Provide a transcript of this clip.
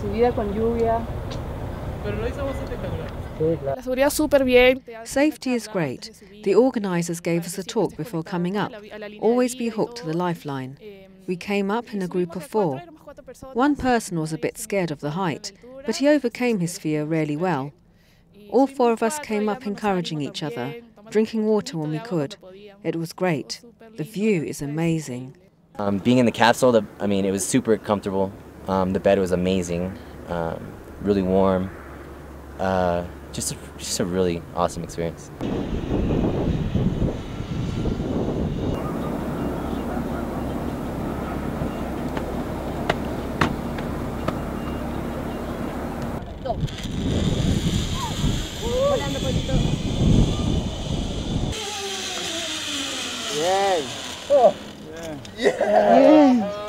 subida con lluvia. Safety is great. The organisers gave us a talk before coming up. Always be hooked to the lifeline. We came up in a group of 4. One person was a bit scared of the height, but he overcame his fear really well. All 4 of us came up encouraging each other, drinking water when we could. It was great. The view is amazing. Being in the capsule, it was super comfortable. The bed was amazing, really warm. Just a really awesome experience. Yes. Oh. Yeah. Yeah.